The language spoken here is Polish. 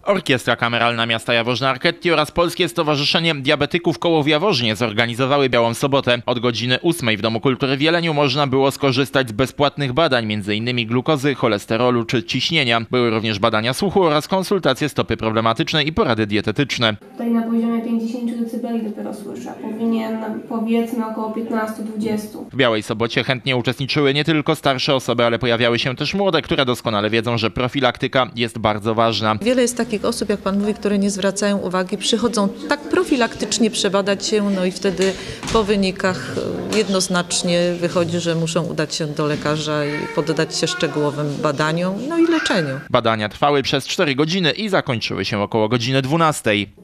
Orkiestra Kameralna Miasta Jaworzna-Archetti oraz Polskie Stowarzyszenie Diabetyków Koło w Jaworznie zorganizowały Białą Sobotę. Od godziny 8 w Domu Kultury w Jeleniu można było skorzystać z bezpłatnych badań, m.in. glukozy, cholesterolu czy ciśnienia. Były również badania słuchu oraz konsultacje stopy problematycznej i porady dietetyczne. Tutaj na poziomie 50 dB dopiero słyszę. Powinien, powiedzmy, około 15-20. W Białej Sobocie chętnie uczestniczyły nie tylko starsze osoby, ale pojawiały się też młode, które doskonale wiedzą, że profilaktyka jest bardzo ważna. Wiele jest takich osób, jak pan mówi, które nie zwracają uwagi, przychodzą tak profilaktycznie przebadać się, no i wtedy po wynikach jednoznacznie wychodzi, że muszą udać się do lekarza i poddać się szczegółowym badaniom, no i leczeniu. Badania trwały przez 4 godziny i zakończyły się około godziny 12.